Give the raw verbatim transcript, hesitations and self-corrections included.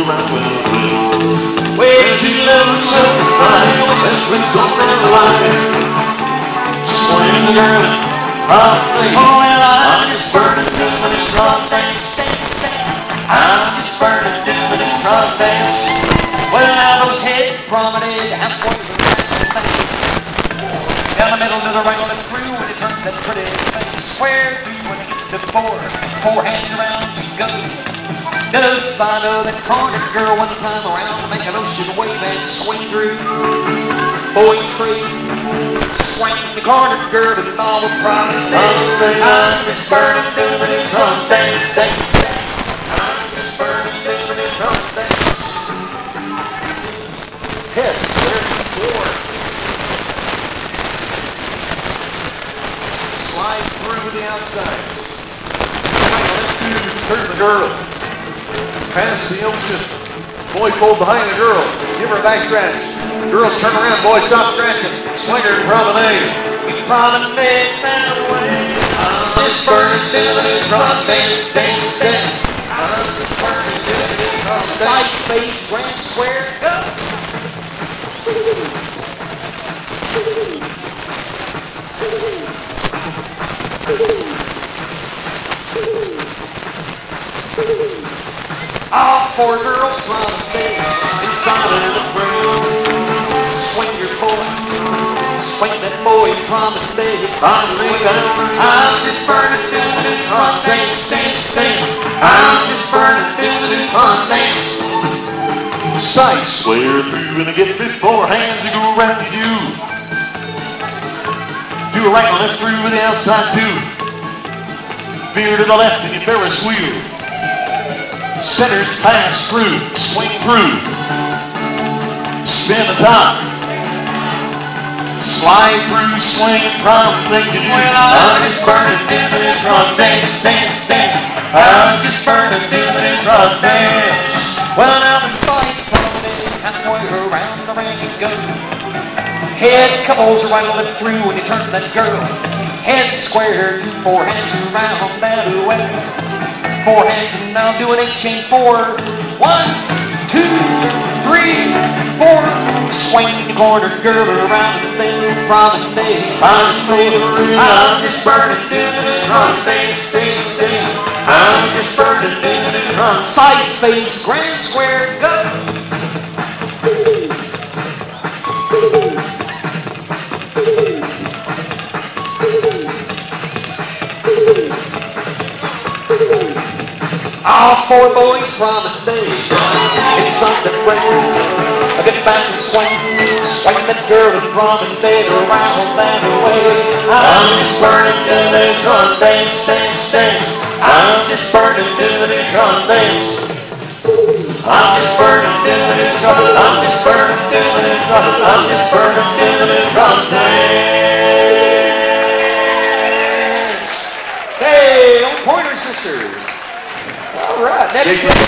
around with a will. Way too low, so fine, as we go down the line. Swing the girl, rock me. Oh, well, I'm just burning, doing it, rock dance, dance, dance. I'm just burning, doing it, rock dance. Well, now those heads promenade halfway to the back. Down the middle to the right on the through when it turns that pretty thing. Square through when it gets to the four. Four hands around to go. The side of the corner girl one time around to make an ocean wave and swing through. Boy tree. Swing the corner girl to the novel promise. I'm just burning, doing it, drum dance, dance, dance. I'm just burning, doing it, drum dance. Head square four. Slide through the outside. Let's do turn the girl. Pass the old system. Boy fold behind the girl. Give her a back scratch. Girls turn around. Boy stop scratching. Swinger promenade. We promenade that way. I'm just burning, doing it, drum dance, dance, dance. I'm just burning, doing it, drum dance. Side face, grand square, go. All four girls promenade inside of the room. Swing your boy, swing that boy promenade. Promenade, I'm just burning, doing it, drum dance, dance, dance. I'm just burning, doing it, drum dance. Sight square through and I get before hands to go around you. Do a right on left through with the outside too. Veer to the left and you Ferris wheel. Centers pass through, swing through. Spin the top. Slide through, swing, prom, thing to do. Well, I'm just burning, doing it, drum dance, dance, dance. I'm just burning, doing it, drum dance. Well, now the slide promenade halfway around the ring and go. Head couples right on the through when you turn that girl. Head square, two, four hands around that way. Four hands and now do an eight chain four. One, two, three, four. Swing the corner girl around the thing from the day. I'm I'm just burning, doing it, drum dance, dance, dance. I'm just burning, doing it, drum. Side face, grand square, go. All four boys promenade inside the ring. I get back and swing, swing that girl and promenade around that way. I'm just burning, doing it, drum dance, dance, dance. I'm just burning, doing it, drum dance. I'm just burning, doing it, drum. I'm just burning, doing it, drum. I'm just burning, doing it, drum dance. Hey, old Pointer Sisters. All right, next.